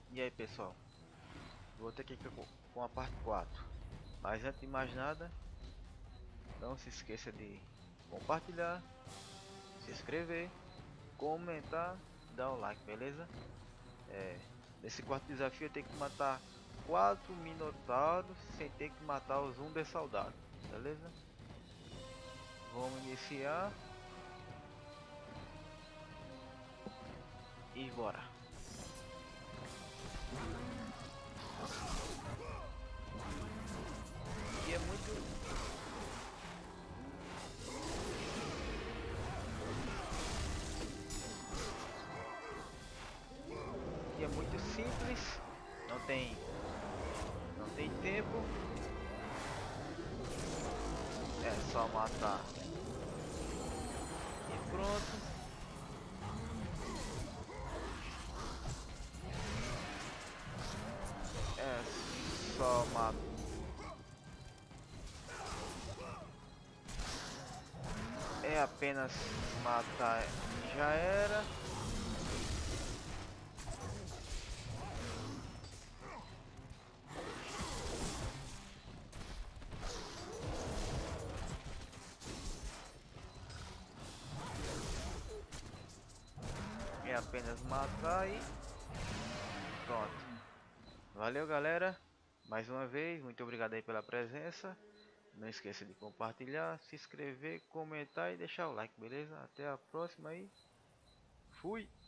E aí pessoal, vou ter que ir com a parte 4. Mas antes de mais nada, não se esqueça de compartilhar, se inscrever, comentar, dar o like, beleza? Nesse quarto desafio eu tenho que matar 4 minotauros sem ter que matar os Under Soldado, beleza? Vamos iniciar e bora! E é muito E é muito simples, não tem tempo, é só matar e pronto. É só matar, é apenas matar e já era. É apenas matar e pronto. Valeu galera, mais uma vez, muito obrigado aí pela presença. Não esqueça de compartilhar, se inscrever, comentar e deixar o like, beleza? Até a próxima aí. Fui!